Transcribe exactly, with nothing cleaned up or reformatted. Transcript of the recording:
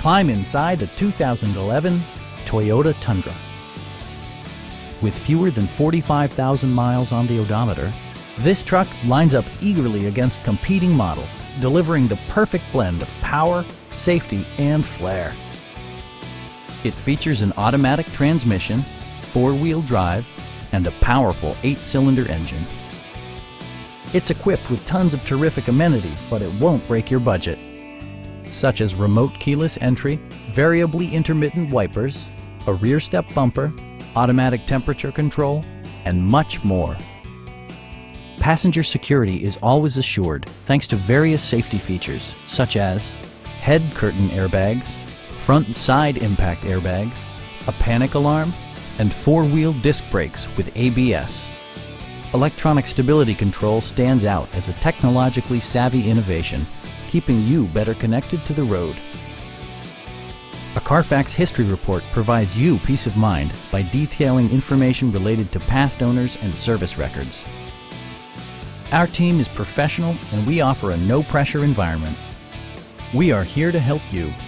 Climb inside the two thousand eleven Toyota Tundra. With fewer than forty-five thousand miles on the odometer, this truck lines up eagerly against competing models, delivering the perfect blend of power, safety, and flair. It features an automatic transmission, four-wheel drive, and a powerful eight-cylinder engine. It's equipped with tons of terrific amenities, but it won't break your budget, such as remote keyless entry, variably intermittent wipers, a rear step bumper, automatic temperature control, and much more. Passenger security is always assured thanks to various safety features such as head curtain airbags, front and side impact airbags, a panic alarm, and four-wheel disc brakes with A B S. Electronic stability control stands out as a technologically savvy innovation, keeping you better connected to the road. A Carfax history report provides you peace of mind by detailing information related to past owners and service records. Our team is professional and we offer a no-pressure environment. We are here to help you.